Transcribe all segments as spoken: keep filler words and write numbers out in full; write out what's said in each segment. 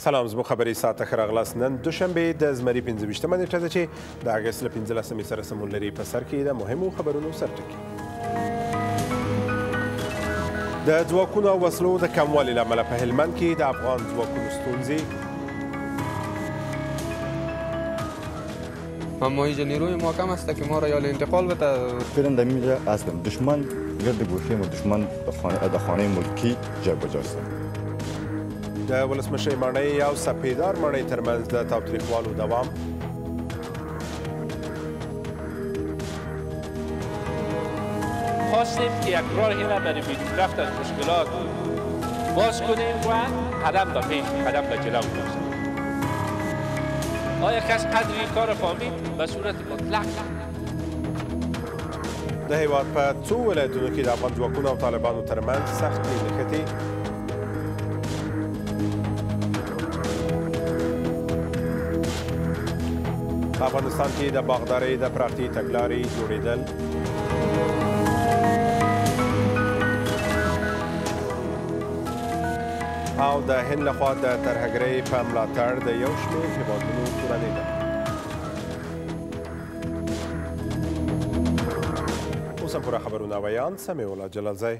سلام زموږ خبري ساعت ښه راغلاست. نن دوشنبې د زمري پنځه ویشتمه نیټه ده چې د اګست له پنځلسمې سره سمون لري. په سر کې د مهمو خبرونو سرټکي. د ځواکونو او وسلو د کموالي له امله په هلمند کې د افغان ځواکونو ستونزې، اما اینجا نیروی ما کم است که ما را یال انتقال بده. فعلا در اینجا هستم. دشمن گرد گوشه و دشمن در خانه ملکی جای بجا است. د ولسمشر ماڼۍ او سپیدار ماڼۍ ترمنځ د تاوتریخوالو دوام، خواستیم که یک راهی را برای بیرون رفت از مشکلات باز کنیم و قدم به پیش قدم به جلو باشیم. آیا کس قدر این کار فهمید؟ به صورت مطلق. د هیواد په څو ولایتونو کې د افغان ځواکونو او طالبانو ترمنځ سختې نښتې، په افغانستان کې د باغدارۍ د پراختیا تګلارې جوړېدل، او د هند لخوا د ترهګرۍ په ملاتړ د یو شمېر هېوادونو تورنېدل. اوس هم پوره خبرونه ویان سمیع الله جلالزی.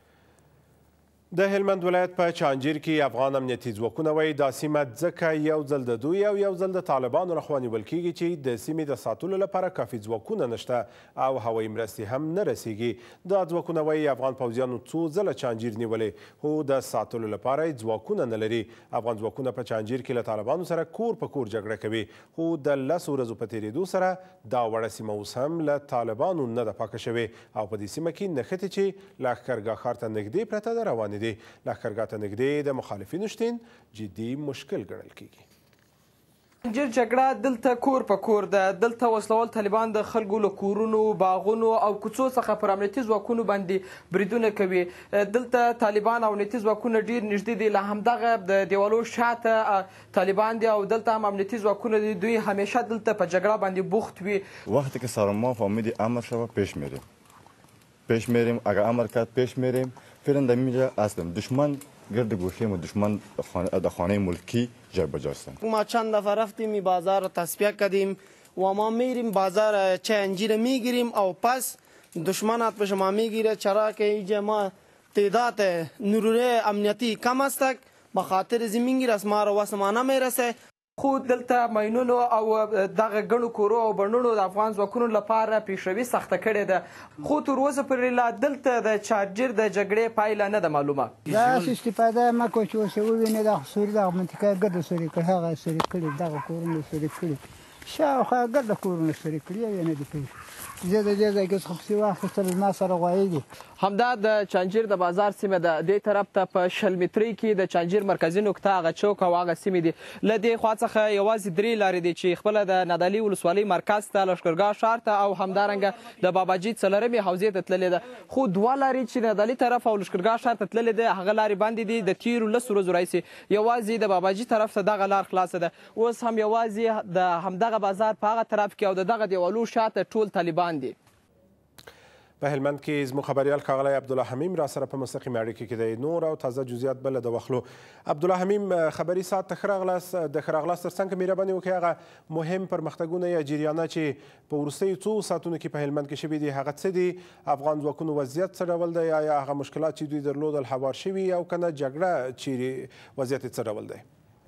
د هلمند ولایت په چانجیر کې افغان امنیتي ځواکونه وایي دا سیمه ځکه یو ځل د دوی او یو ځل د طالبانو لخوا نیول کېږي چې د سیمې د ساتلو لپاره کافي ځواکونه نشته او هوایي مرستې هم نه رسیږي. دا ځواکونه وایي افغان پوځیانو څو ځله چانجیر نیولې خو د ساتلو لپاره یې ځواکونه نه لري. افغان ځواکونه په چانجیر کې له طالبانو سره کور په کور جګړه کوي خو د لسو ورځو په تېرېدو سره دا وړه سیمه اوس هم له طالبانو نه ده پاکه شوې او په دې سیمه کې نښتې چې لښکرګاه ښار ته نږدې پرته ده روانې دي. لښکرګاه ته نږدې د مخالفینو شتون جدي مشکل ګڼل کېږي. چانجیر جګړه دلته کور په کور ده. دلته وسلوال طالبان د خلکو له کورونو، باغونو او کوڅو څخه پر امنیتي ځواکونو باندې بریدونه کوي. دلته طالبان او امنیتي ځواکونه ډېر نږدې دي. له همدغه د دیوالو شاته طالبان دي او دلته هم امنیتي ځواکونه دي. دوی همیشه دلته په جګړه باندې بوخت وي. وقتی که سرما فهمیدی امر شود پیش میریم پیش میریم اگر امر کرد پیش میریم. فعلا در اینجا هستم. دشمن گرد گوشه و دشمن در خانه ملکی جای بجا است. ما چند دفعه رفتیم این بازار رو تصفیه کردیم و ما میریم بازار چای انجیر میگیریم او پس دشمن پیش ما میگیره. چرا که اینجا ما تعداد نیروی امنیتی کم است به خاطر زمینگیر از ما رو واسه ما نمیرسه. خو دلته ماینونو او دغه ګڼو کورو او بڼونو د افغان ځواکونو لپاره پیشروي سخته کړې ده خو تر اوسه پورې لا دلته د چارجر د جګړې پایله نه ده معلومه. دا استفاده مه کوئ چې اوس ووینئ دغه سوري دغه منطقه ګرده سوري کړي هغه سوري کړي دغه کورونه سوري کړي شاوخوا ګرده کورونه سوري کړي یو یې نه دي کړي. زه د دې ځای کې څخه پسې واخیستل زما سره غوایي دي. همدا د چانجیر د بازار سیمه ده. دې طرف ته په شل مترۍ کې د چانجیر مرکزي نقطه هغه چوک او هغه سیمې دي. له دې خوا څخه یوازې درې لارې دي چې خپله د نادعلي ولسوالۍ مرکز ته، لښکرګاه ښار ته او همدارنګه د باباجي څلرمې حوزې ته تللې ده. خو دوه لارې چې نادعلي طرف او لښکرګاه ښار ته تللې ده هغه لارې بندې دي. د تېرو لسو ورځو راهیسې یوازې د باباجي طرف ته دغه لار خلاصه ده. اوس هم یوازې د همدغه بازار په هغه طرف کې او د دغه دیوالو شاته ټول طالبان دي. په هلمند کې زموږ خبریال ښاغلی عبدالله حمیم را سره په مستقیمه اړیکه کې دی. نور او تازه جزئیات بله د واخلو. عبدالله حمیم، خبري ساعت ته ښه راغلاست. د ښه راغلاست تر څنګ مهرباني وکړئ هغه مهم پرمختګونه یا جریانات چې په وروستیو څو ساعتونو کې په هلمند کې شوي دي هغه څه دي؟ افغان ځواکونو وضعیت څه ډول دی؟ یا هغه مشکلات چې دوی درلودل هوار شوي او که نه جګړه چیرې وضعیت یې څه ډول دی؟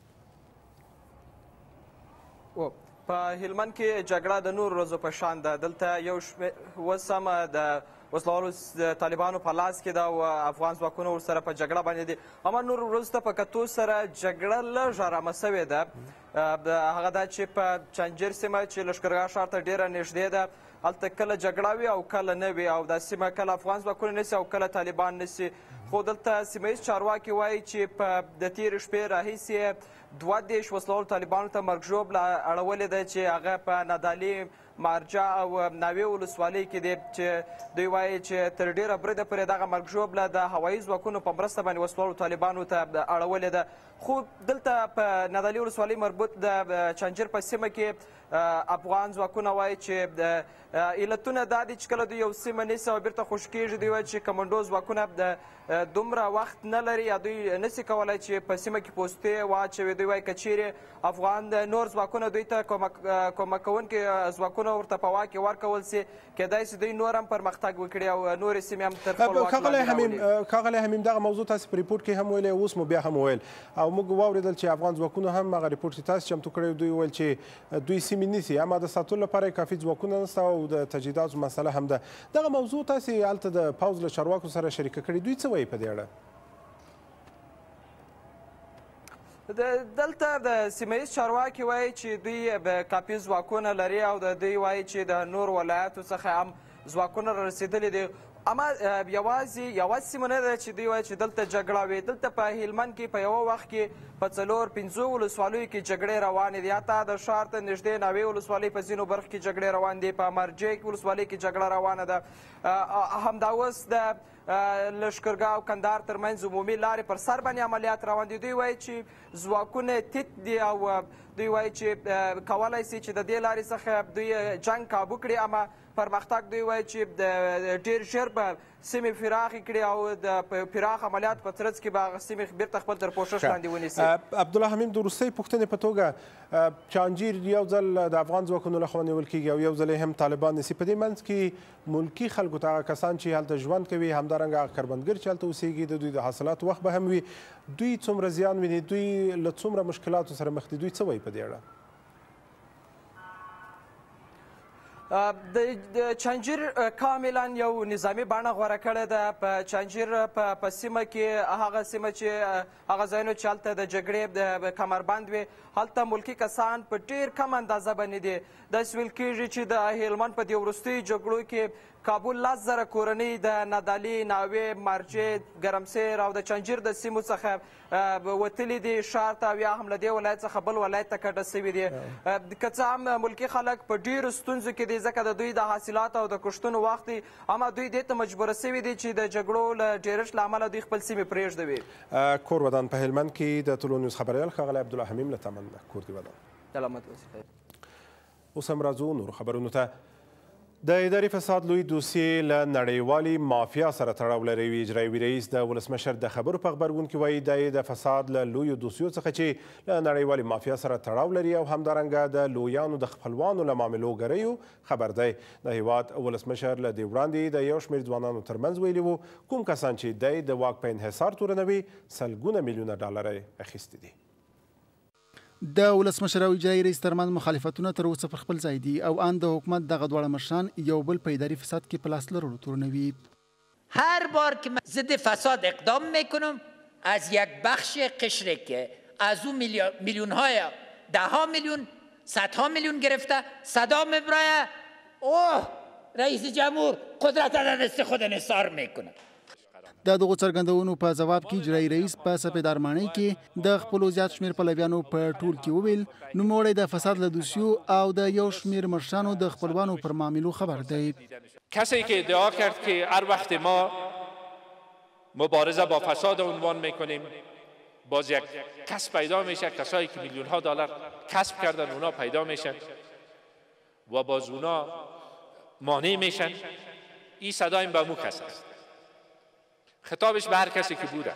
په هلمند کې جګړه د نور ورځو په شان ده. دلته یو اوس هم د وسلوالو طالبانو په لاس کې ده او افغان ځواکونه ورسره په جګړه باندې دي. اما نور ورځو ته په کتو سره جګړه لږ ارامه سوې ده. هغه دا چې په چانجیر سیمه چې لښکرګاه ښار ته ډېره نږدې ده هلته کله جګړه وي او کله نه وي او دا سیمه کله افغان ځواکونه نیسي او کله طالبان نیسي. خو دلته سیمه ییز چارواکي وایي چې په د تېرې شپې راهیسې دوه دېرش وسلوالو طالبانو ته مرګ ژوبله اړولې ده چې هغه په نادعلي، مارجه او ناوې ولسوالۍ کې دی چې دوی وایي چې تر ډېره بریده پورې دغه مرګ ژوبله د هوایي ځواکونو په مرسته باندې وسلوالو طالبانو ته اړولې ده. خو دلته په نادعلي ولسوالۍ مربوط د چانجیر په سیمه کې افغان ځواکونه وایي چې علتونه دا دي چې کله دوی یو سیمه نیسي او بیرته خوشي کېږي دوی وایي چې کمنډو ځواکونه د دومره وخت نه لري یا دوی نسي کولی چې په سیمه کې پوستې واچوي. دوی وایي که چیرې افغان نور ځواکونه دوی ته کومک کوونکي ځواکونه ورته په واک کې ورکول سي کیدای سي دوی نور هم پرمختګ وکړي او نورې سیمې هم تر خپل واک لاندې راولي. ښاغلی حمیم دغه موضوع تاسې په ریپورټ کې هم ویلې اوس مو بیا هم وویل او موږ واورېدل چې افغان ځواکونو هم هغه ریپورټ چې تاسې چمتو کړی دوی ویل چې دوی سیمې نیسي اما د ساتلو لپاره یې کافي ځواکونه نشته او د تجهیزاتو مسله هم ده. دغه موضوع تاسې هلته د پوځ له چارواکو سره شریکه کړې دوی څه وایي په دې اړه؟ دلته د سیمه ییز چارواکي وایي چې دوی کافي ځواکونه لري او د دوی وایي چې د نور ولایاتو څخه هم ځواکونه را رسېدلي دي. اما یوازې یوازې سیمه نه ده چې دوی وایي چې دلته جګړه وي. دلته په هلمند کې په یوه وخت کې په څلور پنځو ولسوالیو کې جګړې روانې دي. حتی د ښار ته نږدې ناوې ولسوالۍ په ځینو برخو کې جګړې روان دي. په مرجې ولسوالۍ کې جګړه روانه ده. همدا اوس د لښکرګاه او کندهار ترمنځ عمومي لارې پر سر باندې عملیات روان دي. دوی وایي چې ځواکونه تیت دي او دوی وایي چې کولی سي چې د دې لارې څخه دوی جنګ کابو کړي اما پرمختګ دوی وایي چې ډېر ژر به سیمې پراخې کړي او د پراخ عملیات په ترڅ کې به هغه سیمې بیرته خپل تر پوښښ لاندې ونیسي. عبدالله حمیم د وروستۍ پوښتنې په توګه چانجیر یو ځل د افغان ځواکونو لخوا نیول کېږي او یو ځل هم طالبان نیسي. په دې منځ کې ملکي خلکو ته هغه کسان چې هلته ژوند کوي همدارنګه هغه کروندګر چې هلته اوسېږي د دوی د حاصلاتو وخت به هم وي دوی څومره زیان ویني دوی له څومره مشکلاتو سره مخ دي دوی څه وایي په دې اړه؟ د چانجیر کاملا یو نظامي بڼه غوره کړې ده. په چانجیر په سیمه کې هغه سیمه چې هغه ځایونه چې هلته د جګړې د کمربند وي هلته ملکي کسان په ډېر کم اندازه باندې دي. داسې ویل کېږي چې د هلمند په دې وروستیو جګړو کې کابل لس زره کورنۍ د نادالي، ناوې، مرجې، ګرمسیر او د چانجیر د سیمو څخه وتلي دي ښار ته او یا هم له دې ولایت څخه بل ولایت ته کډه سوي دي. که څه هم ملکي خلک په ډېرو ستونزو کې دي ځکه د دوی د حاصلاتو او د کښتونو وخت دی اما دوی دې ته مجبوره سوي دي چې د جګړو له ډېرښت له امله دوی خپل سیمې پرېږدوي. کور ودان په هلمند کې د ټولو نیوز خبریال ښاغلی عبدالله حمیم له تمن ده. کور دې ودان. سلامت اوسئ. اوس هم راځو نورو خبرونو ته. د اداري فساد لوی دوسیې له نړیوالې مافیا سره تړاو لري. اجرایوي رئیس د ولسمشر د خبرو په غبرګون کې وایي دا یې د فساد له لویو دوسیو څخه چې له نړیوالې مافیا سره تړاو لري او همدارنګه د لویانو د خپلوانو له معاملوګریو خبر دی. د هیواد ولسمشر له دې وړاندې د یو شمېر ځوانانو ترمنځ ویلي وو کوم کسان چې دی د واک په انحصار تورنوي سلګونه میلیونه ډالر یې اخیستي دي. د ولسمشر او اجرایي رئیس ترمنځ مخالفتونه تر اوسه پر خپل ځای دي او ان د حکومت دغه دواړه مشران یو بل په اداري فساد کې په لاس لرلو تورنوي. هر بار که من ضد فساد اقدام میکنم از یک بخش قشری که از اون میلیون های ده ها میلیون صدها میلیون گرفته صدا میبرایه اوه رئیس جمهور قدرت در دست خود انحصار میکنه. د دغو څرګندونو په ځواب کې اجرایي رئیس په سپیدارمانۍ کې د خپلو زیات شمېر پلویانو په ټول کې وویل نوموړی د فساد له دوسیو او د یو شمېر مشرانو د خپلوانو پر معاملو خبر دی. کسی که ادعا کرد که هر وقت ما مبارزه با فساد عنوان میکنیم باز یک کسب پیدا میشه، کسایی که میلیون ها دلار کسب کردن اونا پیدا میشن و باز اونا مانع میشن. این صدا این به مو کس است. خطابش به هر کسی که بوده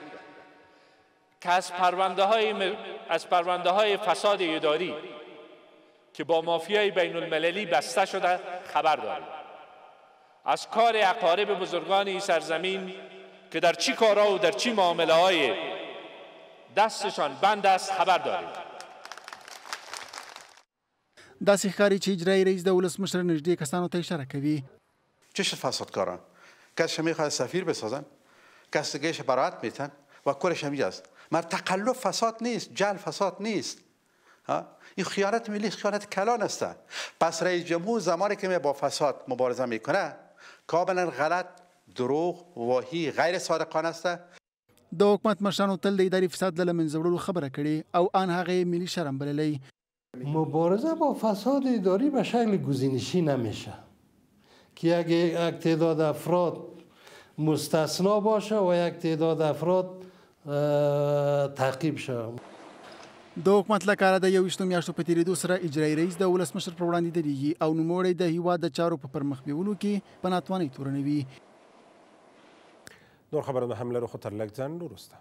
که از پرونده های از پرونده های فساد اداری که با مافیای بین المللی بسته شده خبر داریم. از کار اقارب بزرگان این سرزمین که در چی کارها و در چی معامله های دستشان بند است خبر داریم. داسې ښکاري چې اجرایي رئیس د ولسمشر نږدې کسانو ته اشاره کوي. چه فسادکاران کسی میخواد سفیر بسازن کسیگیش برات میتن و کارش همینجاست. مر تقلب فساد نیست، جعل فساد نیست. این خیانت ملی خیانت کلان است. پس رئیس جمهور زمانی که با فساد مبارزه میکنه کاملا غلط، دروغ، واهی، غیر صادقانه است. د حکومت مشرانو تل د اداري فساد له منځه وړلو خبره کړې او ان هغه ملي شرم بللی. مبارزه با فساد اداری به شکل گزینشی نمیشه که اگه یک تعداد افراد مستثنا باشه و یک تعداد افراد تعقیب شه. د حکومت لپاره د یوویشتو میاشتو په تېرېدو سره اجرایي رئیس د ولسمشر پر وړاندې درېږي او نوموړی د هیواد د چارو په پرمخ بیولو کې په ناتوانۍ تورنوي. نور خبرونه هم لرو خو تر لږ ځنډ وروسته.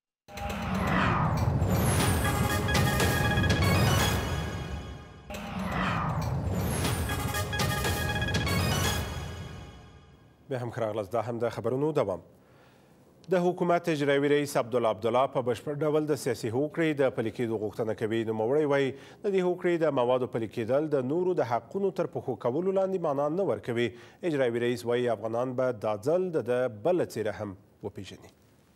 بیا هم ښه راغلاست. دا هم د خبرونو دوام. د حکومت اجرایي رئیس عبدالله عبدالله په بشپړ ډول د سیاسي هوکړې د پلي کېدو غوښتنه کوي. نوموړی وایي د دې هوکړې د موادو پلي کېدل د نورو د حقونو تر پښو کولو لاندې معنا نه ورکوي. اجرایي رئیس وایي افغانان به دا ځل د ده بله څیره هم وپیژني.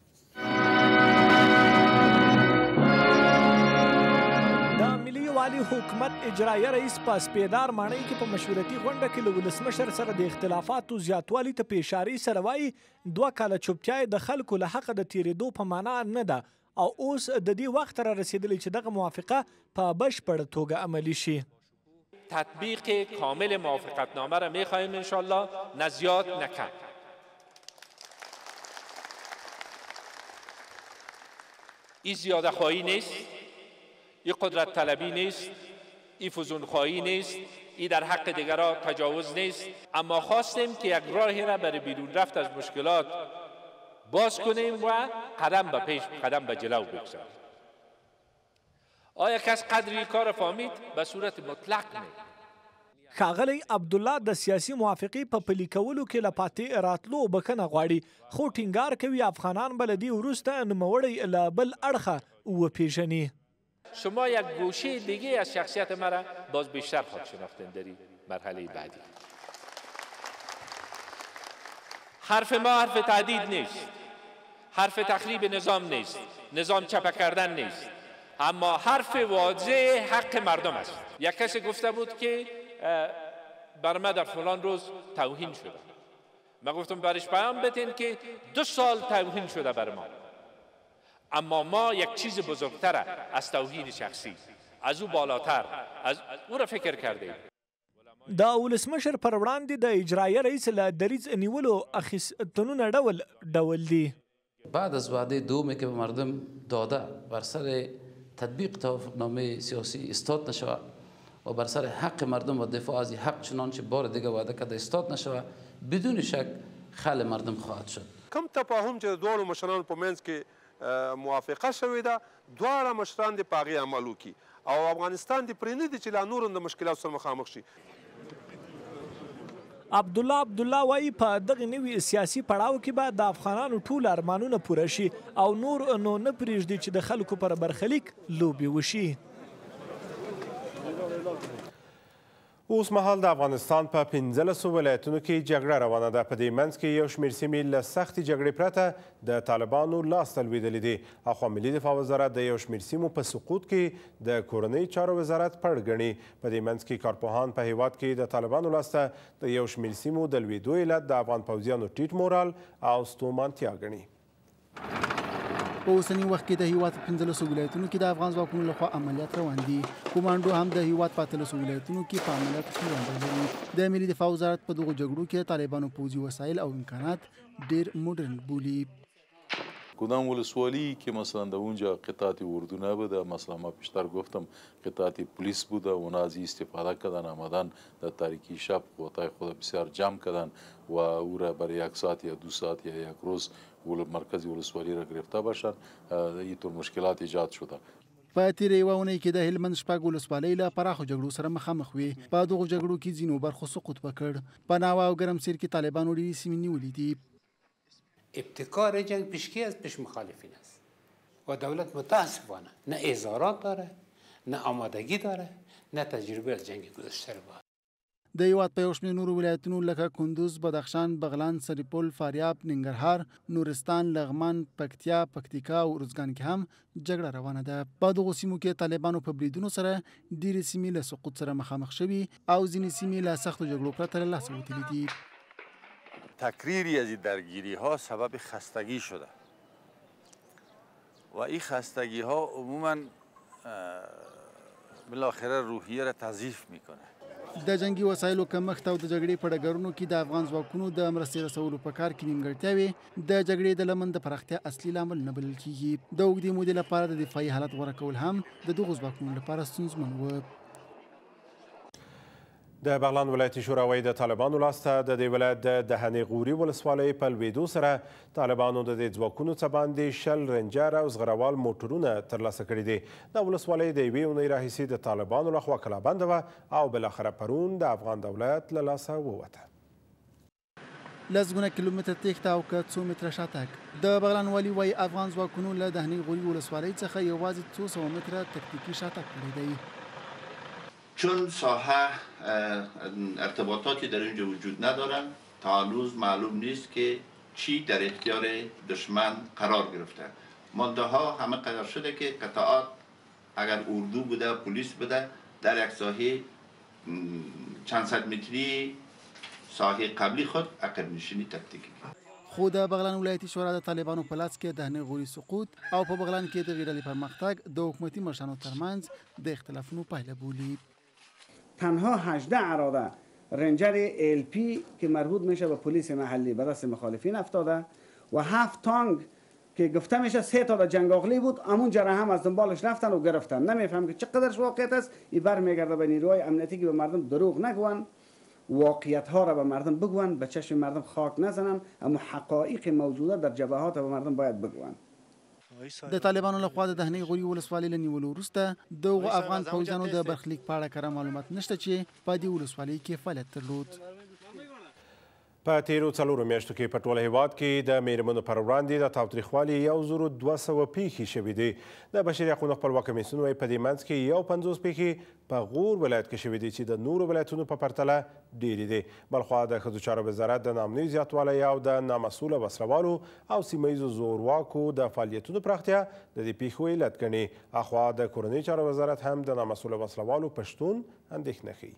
والي حکومت اجرایه رئیس په سپیدار ماڼۍ کې په مشورتي غونډه کې له ولسمشر سره د اختلافاتو زیاتوالي ته په اشارې سره وایي دوه کاله چوپتیا د خلکو له حقه د تیریدو په معنا نه ده او اوس د دې وخت را رسیدلی چې دغه موافقه په بشپړه توګه عملي شي. تطبیق کامل موافقتنامه را میخواهیم انشالله، نه زیاد نه کم. این زیاده خواهی نیست، این قدرت طلبی نیست، این فزون خواهی نیست، این در حق دیگران تجاوز نیست، اما خواستیم که یک راهی را برای بیرون رفت از مشکلات باز کنیم و قدم به پیش قدم به جلو بگذاریم. آیا کس قدری کار فهمید؟ به صورت مطلق نه. ښاغلی عبدالله د سیاسي موافقې په پلي کولو کې له پاتې راتلو بخښنه غواړي، خو ټینګار کوي افغانان به له دې وروسته نوموړی له بل اړخه وپیژني. شما یک گوشه دیگه از شخصیت مرا باز بیشتر خود شناختین در این مرحله بعدی. حرف ما حرف تهدید نیست، حرف تخریب نظام نیست، نظام چپه کردن نیست، اما حرف واضح حق مردم است. یک کسی گفته بود که بر ما در فلان روز توهین شده. من گفتم برش پیام بتین که دو سال توهین شده بر ما، اما ما یک چیز بزرگتر از توهین شخصی، از او بالاتر، از او را فکر کردیم. د ولسمشر پر وړاندې د اجرایه رئیس له دریځ نیولو اخیستنونه ډول ډول دي. بعد از وعده دومی که به مردم داده بر سر تطبیق توافقنامه سیاسی استاد نشود و بر سر حق مردم و دفاع از حق چنانچه بار دیگه وعده کرده استاد نشود، بدون شک خل مردم خواهد شد. کم تفاهم چې د دواړو مشرانو په منځ کې موافقه شوې ده، دواړه مشران دې په هغې عمل وکړي او افغانستان دې پرې نه دي چې لا نور هم د مشکلاتو سره مخامخ شي. عبدالله عبدالله وایي په دغه نوي سیاسي پړاو کې به د افغانانو ټول ارمانونه پوره شي او نور نو نه پرېږدي چې د خلکو پر برخلیک لوبې وشي. اوس مهال د افغانستان په پنځلسو ولایتونو کې جګړه روانه ده. په دې منځ کې یو شمېر سیمې له سختې جګړې پرته د طالبانو لاسته لوېدلې دي. اخوا ملي دفاع وزارت د یو شمېر سیمو په سقوط کې د کورنۍ چارو وزارت پړ ګڼي. په دې منځ کې کارپوهان په هیواد کې د طالبانو لاسته د یو شمېر سیمو د لوېدو علت د افغان پوځیانو ټیټ مورال او ستومانتیا ګڼي. په اوسني وخت کې د هیواد په پنځلسو ولایتونو کې د افغان ځواکونو لخوا عملیات روان دي. کومانډو هم د هیواد په اتلسو ولایتونو کې په عملیاتو کې ونډه لري. د ملي دفاع وزارت په دغو جګړو کې د طالبانو پوځي وسایل او امکانات ډېر مدرن بولي. کدام ولسوالی که مثلا در اونجا قطعات اردو نبوده، مثلا ما پیشتر گفتم قطعات پلیس بوده، اونا از استفاده کردن، آمدن در تاریکی شب قوتای خود بسیار جمع کردن و او را برای یک ساعت یا دو ساعت یا یک روز مرکزی ولسوالی را گرفته باشند. اینطور مشکلات ایجاد شده. په تیرې یوه اونۍ کې د هلمند شپږ ولسوالۍ له پراخو جګړو سره مخامخ وې. په دغو جګړو کې ځینو برخو سقوط وکړ. په ناوه او ګرمسیر کې طالبانو ډېرې سیمې نیولې دي. ابتکار جنگ پیشگی از پیش مخالفین است و دولت متاسفانه نه اظهارات داره، نه آمادگی داره، نه تجربه از جنگ گذشته رو. د هیواد په یو شمېر نورو ولایتونو لکه کندوز، بدخشان، بغلان، سرپل، فاریاب، ننګرهار، نورستان، لغمان، پکتیا، پکتیکا او ارزګان کې هم جګړه روانه ده. په دغو سیمو کې طالبانو په بریدونو سره ډېرې سیمې له سقوط سره مخامخ شوي او ځینې سیمې له سختو جګړو پرته له لاسه وتلي دي. تکریری از این درگیری ها سبب خستگی شده و این خستگی ها عموما بالاخره روحیه را تضعیف میکنه. د جنگي وسایلو کمښت او د جګړې په ډګرونو کې د افغان ځواکونو د مرستې رسولو په کار کې نیمګړتیاوې د جګړې د لمن د پراختیا اصلي لامل نه بلل کیږي. د اوږدې مودې لپاره د دفاعي حالت غوره کول هم د دغو ځواکونو لپاره ستونزمن و. د بغلان ولایتي شوراوی د طالبانو لاسته د دې ولایت د دهنې غوري ولسوالۍ په لوېدو سره طالبانو د دې ځواکونو څخه باندې شل رنجر او زغروال موټرونه ترلاسه کړي دي. دا ولسوالۍ د یوې اونۍ راهیسې د طالبانو لخوا کلابنده وه او بالاخره پرون د افغان دولت له لاسه ووته. لسګونه کیلومتر تېښته او که څو متره شاتګ. د بغلان والي وایي افغان ځواکونو له دهنې غوري ولسوالۍ څخه یوازې څو سوه متره تکتیکي شاتګ کړی دی. چون ساحه ارتباطاتی در اینجا وجود ندارن تا هنوز معلوم نیست که چی در اختیار دشمن قرار گرفته. مانده ها همه قرار شده که قطعات اگر اردو بوده پلیس بوده در یک ساحه چند صد متری ساحه قبلی خود عقب نشینی تکتیکی کرد. خو د بغلان ولایتي شورا د طالبانو په لاس کې د دهنې غوري سقوط او په بغلان کې د غیرالي پرمختګ د حکومتي مشرانو ترمنځ د اختلافونو پایله بولي. تنها هجده اراده رنجر ال پی که مربوط میشه به پلیس محلی به دست مخالفین افتاده و هفت تانک که گفته میشه سه تا جنگ عقلی بود همون جره هم از دنبالش رفتن و گرفتن. نمیفهم که چقدرش واقعیت است. این برمیگرده به نیروهای امنیتی که به مردم دروغ نگوین، واقعیت ها را به مردم بگوین، به چشم مردم خاک نزنن، اما حقایق موجوده در جبهات به مردم باید بگوین. د طالبانو لخوا د دهنې غوري ولسوالۍ له نیولو وروسته دغو افغان پوځیانو د برخلیک په اړه کره معلومات نشته چې په دې ولسوالۍ کې فعالیت درلود. په تیرو څلورو میاشتو کې په ټول هیواد کې د میرمنو پر وړاندې د تاوتریخوالي یو زرو دوه سوه پیښې شوي دي. د بشري حقونو خپلواک کمیسیون وایي په دې منځ کې یو پنځوس پیښې په غور ولایت کې شوي دي چې د نورو ولایتونو په پرتله ډېرې دي. بلخوا د ښځو چارو وزارت د نامنوي زیاتوالی او د نامسؤله وسلوالو او سیمه ییزو زورواکو د فعالیتونو پراختیا د دې پیښو علت ګڼي. اخوا د کورنۍ چارو وزارت هم د نامسؤله وسلوالو په شتون اندېښنه ښیي.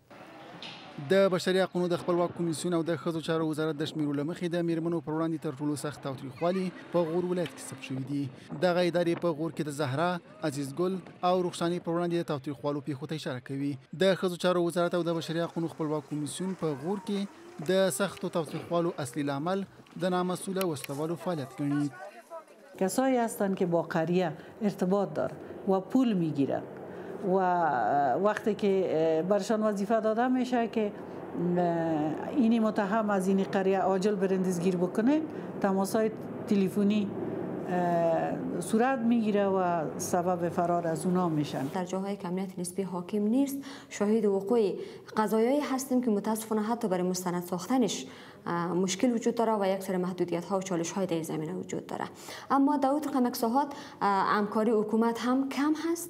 د بشري حقونو د خپلواک کمیسیون او د ښځو چارو وزارت د شمیرو له مخې د میرمنو پر وړاندې تر ټولو سخت تاوتریخوالي په غور ولایت کې ثبت شوي دي. دغه ادارې په غور کې د زهرا، عزیزګل او رخشانې پر وړاندې د تاوتریخوالو پیښو ته اشاره کوي. د ښځو چارو وزارت او د بشري حقونو خپلواک کمیسیون په غور کې د سختو تاوتریخوالو اصلي لامل د نامسؤله وسلوالو فعالیت ګڼي. کسایی هستند که با قریه ارتباط دارند و پول میگیرند و وقتی که برشان وظیفه داده میشه که اینی متهم از این قریه عاجل برندزگیر بکنه، تماسای تلفنی صورت میگیره و سبب فرار از اونا میشن. در جاهای که امنیت نسبی حاکم نیست شاهد وقوع قضایایی هستیم که متاسفانه حتی برای مستند ساختنش مشکل وجود داره و یک سری محدودیت ها و چالش های در زمینه وجود داره. اما در اون مکساحات همکاری حکومت هم کم هست.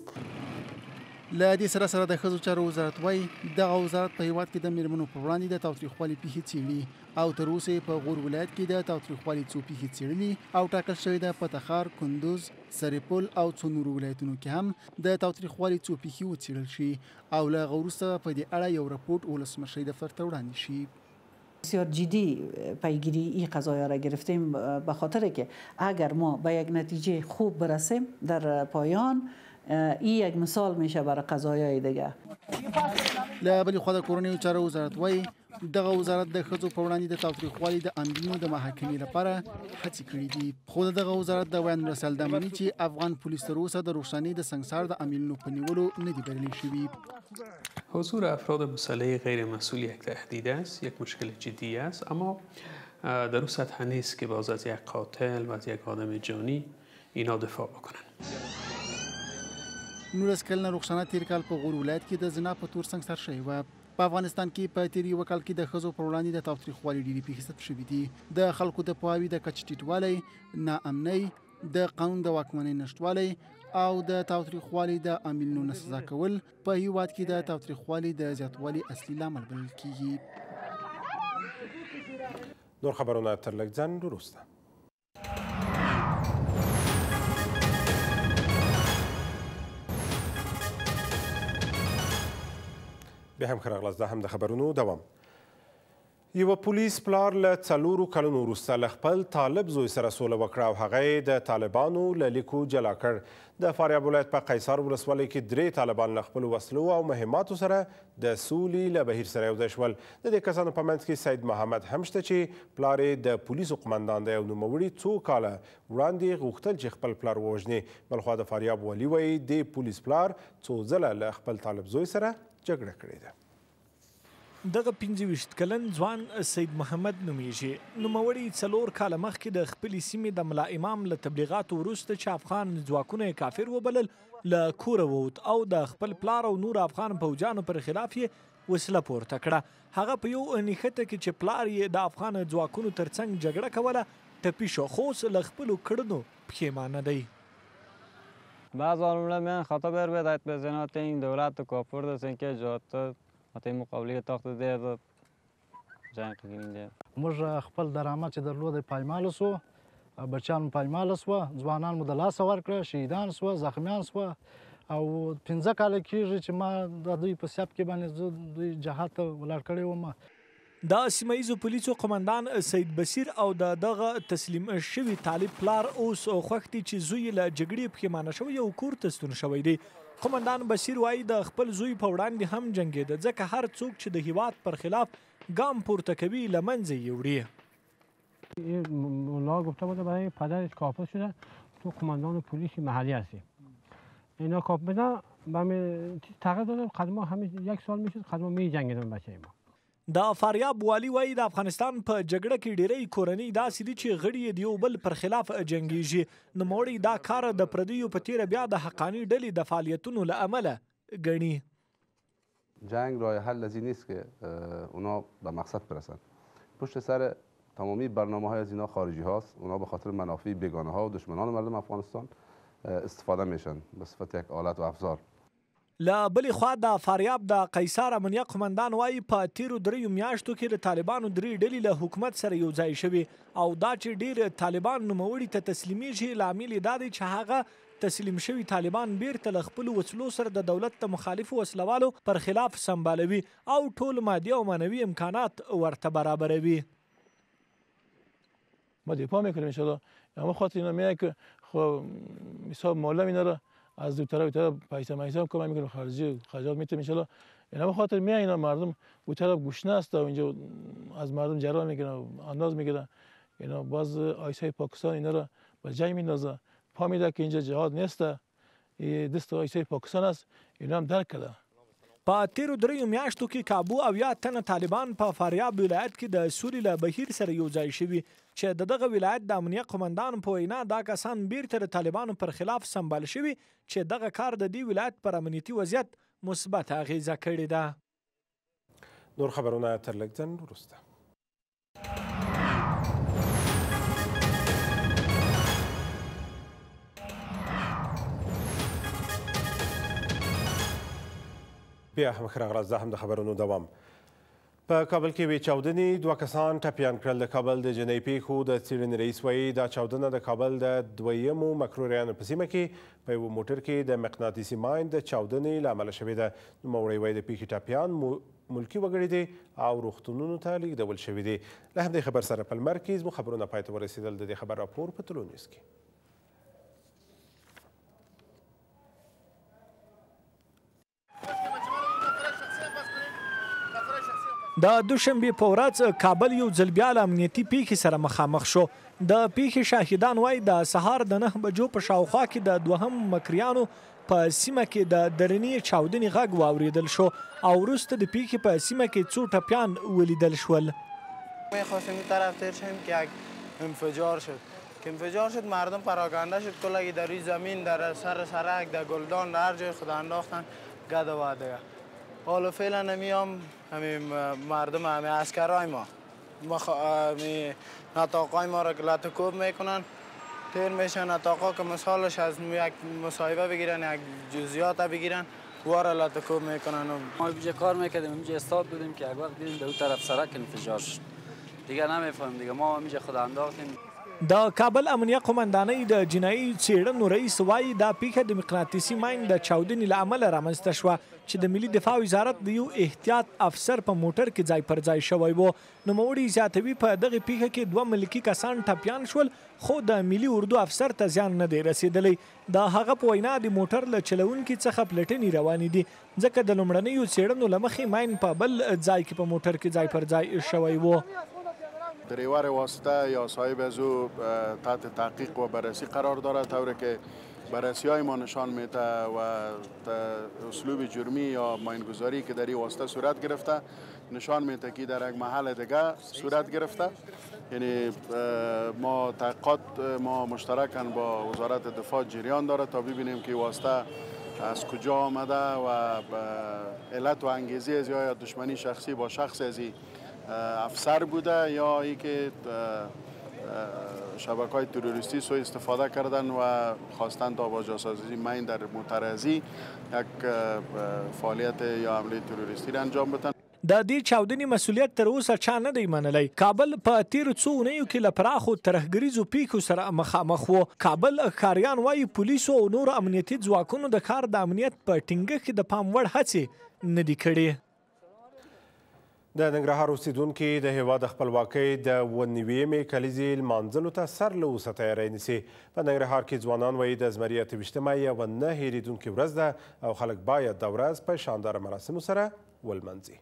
له دې سره سره د ښځو چارو وزارت وایي دغه وزارت په هیواد کې د میرمنو پر وړاندې د تاوتریخوالي پیښې څیړي او تر اوسه په غور ولایت کې د تاوتریخوالي څو پیښې څیړلي او ټاکل شوې ده په تخار، کندوز، سرپل او څو نورو ولایتونو کې هم د تاوتریخوالي څو پیښې وڅیړل شي او له هغه وروسته په دې اړه یو رپورټ ولسمشر دفتر ته وړاندې شي. بسیار جدی پیگیری این قضایا را گرفتیم به خاطر که اگر ما به یک نتیجه خوب برسیم در پایان این یک مثال میشه برای قضایای دیگه. له بلې خوا د کورنیو چارو وزارت وایي دغه وزارت د ښځو په وړاندې د تاوتریخوالي د اندینو د محاکمې لپاره هڅې کړي دي. خو د دغه وزارت د ویان مرسل دا مني چې افغان پولیس تر اوسه د رخشانې د سنګسار د عاملینو په نیولو نه دي بریالي شوي. حضور افراد مسلح غیر مسئول یک تهدید است، یک مشکل جدی است، اما در اون سطح نیست که باز از یک قاتل و از یک آدم جانی اینا دفاع بکنن. نورس کلنه رخصانه تیر کال په غور ولایت کې د زنا په تور سنګسار شوی و. په افغانستان کې په تیر یو کال کې د ښځو پر وړاندې د تاوتریخوالي ډېرې پیښې ثبت شوي دي. د خلکو د پوهاوي د کچې ټیټوالی، ناامنۍ، د قانون د واکمنۍ نشتوالی او د تاوتریخوالي د عاملینو نه سزا کول په هیواد کې د تاوتریخوالي د زیاتوالي اصلي لامل بلل کیږي. نور خبرونه تر لږ ځنډ وروسته. بیا هم ښه راغلاست. دا هم د خبرونو دوام. یوه پولیس پلار له څلورو کلونو وروسته له خپل طالب زوی سره سوله وکړه او هغه یې د طالبانو له لیکو جلا کړ. د فاریاب ولایت په قیصار ولسوالۍ کې درې طالبان له خپلو وسلو او مهماتو سره د سولې له بهیر سره یوځای شول. د دې کسانو په منځ کې سید محمد هم شته چې پلار یې د پولیسو قمندان دی او نوموړي څو کاله وړاندې غوښتل چې خپل پلار ووژني. بلخوا د فاریاب والي وایي د پولیس پلار څو ځله له خپل طالب زوی سره جګړه کړې ده. دغه پنځه ویشت کلن ځوان سید محمد نومیږي. نوموړي څلور کاله مخکې د خپلې سیمې د ملا امام له تبلیغاتو وروسته چې افغان ځواکونه یې کافر وبلل له کوره ووت او د خپل پلار او نور افغان پوځیانو پر خلاف یې وسله پورته کړه. هغه په یو نښته کې چې پلار یې د افغان ځواکونو ترڅنګ جګړه کوله ټپي شو، خو اوس له خپلو کړنو پښیمانه دی. بعض عالم میان خطا بر بدایت به زنات این دولت کافر دستن که جات ماته مقابله تاخت ده جنگ کینده موږ خپل درآمد چې درلود پایمال سو، بچیان پایمال سو، ځوانان مو د لاس ورکړه، شهیدان سو، زخمیان سو او پنځه کاله کېږي چې ما د دوی په سیاپ کې باندې دوی جهاد ته ولاړ کړی وم. د سیمه ییزو پولیسو قمندان سید بصیر او د دغه تسلیم شوي طالب پلار اوس خوښ دي چې زوی له جګړې پښیمانه شوی او کور ته ستون شوی دی. قمندان بصیر وایي د خپل زوی په وړاندې هم جنګېده، ځکه هر څوک چې د هیواد پر خلاف گام پورته کوي له منځه یې وړي. ملا گفته بوده برای پدرش کافر شده تو قماندان پلیس محلی هستی. اینا کافر بدن و تغییر دادم قدما همین یک سال میشد قدما می جنگیدم بچه ما. د فاریاب والي وایي د افغانستان په جګړه کې ډیری کورنۍ داسې دي چې غړي یې د یو بل پر خلاف جنګیږي. نوموړي دا کار د پردیو په تیره بیا د حقاني ډلې د فعالیتونو له امله ګڼي. جنگ راه حل از این نیست که اونا به مقصد برسن. پشت سر تمامی برنامه های از اینا خارجی هاست. اونا به خاطر منافع بیگانه ها و دشمنان مردم افغانستان استفاده میشن به صفت یک آلت و افزار. له بلې خوا د فاریاب د قیصار امنیه قمندان وایي په تیرو دریو میاشتو کې د طالبانو درې ډلې له حکومت سره یو ځای شوي او دا چې ډېر طالبان نوموړي ته تسلیمیږي لامل یې دا دی چې هغه تسلیم شوي طالبان بیرته له خپلو وسلو سره د دولت د مخالفو وسلوالو پر خلاف سمبالوي او ټول مادي او معنوي امکانات ورته برابروي. ما دفاع میکنیم انشاءالله. اما خاطر اینا میگه که خب حساب مالا اینا رو از دو طرف طرف پیسه میسه هم کمک میکنه خارجی خرجات میتونیم ان شاء الله. اینا به خاطر میان اینا مردم دو طرف گوشنه است و اینجا از مردم جرا میکنه انداز میگیره. اینا باز آیسای پاکستان اینا رو به جای میندازه، پا میده که اینجا جهاد نیست، دست آیسای پاکستان است. اینا هم درک کړه. په تیرو دریو میاشتو کې کابو او یا تنه طالبان په فاریاب ولایت کې د سولې له بهیر سره یو ځای شوي چې د دغه ولایت د امنیه قمندان په وینا دا کسان بیرته د طالبانو پر خلاف سمبال شوي چې دغه کار د دې ولایت پر امنیتي وضعیت مثبت اغیزه کړې ده. نور خبرونه تر لږ ځنډ وروسته. بیا هم ښه راغلاست. دا هم د خبرونو دوام. په کابل کې وې چاودنې دوه کسان ټپیان کړل. د کابل د جنۍ پیښو د څېړنې رئیس وایي دا چاودنه د کابل د دویمو مکروریانو په سیمه کې په یوه موټر کې د مقناطیسي ماین د چاودنې له امله شوې ده. نوموړی وایي د پیښې ټپیان ملکي وګړي دي او روغتونونو ته لیږدول شوي دي. له همدې خبر سره په لمر کې زموږ خبرونه پای ته ورسېدل. د دې خبر راپور په طلوع نیوز کې. د دوشنبې په ورځ کابل یو ځل بیا له امنیتي پیښې سره مخامخ شو. د پیښې شاهدان وایي د سهار د نه بجو په شاوخوا کې د دوهم مکریانو په سیمه کې د درنې چاودنې غږ واورېدل شو او وروسته د پیښې په سیمه کې څو ټپیان ولیدل شول. می‌خواستیم این طرف تر شیم که یک انفجار شد که انفجار شد مردم پراکنده شد کلگی در روی زمین در سر سرک در گلدان در هر جای خود انداختن گد و دیگه. حالا فعلا نمیام همین مردم همین عسکرای ما همین نطاقای ما را لطکوب میکنن تیر میشن. نطاقا که مثالش از یک مصاحبه بگیرن یک جزئیات بگیرن وارا لطکوب میکنن. ما اینجا کار میکردیم، اینجا استاد بودیم که یک وقت دیدیم در اون طرف سرک انفجار شد. دیگه نمیفهمیم دیگه ما اینجا خود انداختیم. د کابل امنیه قومندانۍ د جنایي څېړنو رئیس وایي دا پیښه د مقناطیسي ماین د چاودنې له امله رامنځته شوه چې د ملي دفاع وزارت د یو احتیاط افسر په موټر کې ځای پر ځای شوی و. نوموړي زیاتوي په دغه پیښه کې دوه ملکي کسان ټپیان شول خو د ملي اردو افسر ته زیان نه دی رسېدلی. د هغه په وینا د موټر له چلوونکي څخه پلټنې روانې دي ځکه د لومړنیو څېړنو له مخې ماین په بل ځای کې په موټر کې ځای پر ځای شوی و. دریور واسطه یا صاحب از او تحت تحقیق و بررسی قرار دارد طوری که بررسی های ما نشان میده و اسلوب جرمی یا ماینگذاری که در این واسطه صورت گرفته نشان میده که در یک محل دیگه صورت گرفته. یعنی ما تحقیقات ما مشترکاً با وزارت دفاع جریان داره تا ببینیم که واسطه از کجا آمده و علت و انگیزه از یا دشمنی شخصی با شخص از افسر بوده یا ای که شبکه های تروریستی سوء استفاده کردن و خواستن تا با جاسازی ماین در موترزی یک فعالیت یا حمله تروریستی را انجام بدن. د دې چاودنې مسولیت تر اوسه چا نه دی منلی. کابل په تیرو څو اونیو کې له پراخو ترهګریزو پیښو سره مخامخ و. کابل ښاریان وایي پولیسو او نورو امنیتي ځواکونو د ښار د امنیت په ټینګښت کې د پام وړ هڅې نه دي کړې. د ننګرهار اوسیدونکي د هیواد د خپلواکۍ د اووه نوېمې کلیزې لمانځلو ته سر له اوسه تیاری نیسي. په ننګرهار کې ځوانان وایي د زمري اته ویشتمه یوه نه هېرېدونکې ورځ ده او خلک باید دا ورځ په شانداره مراسمو سره ولمانځي.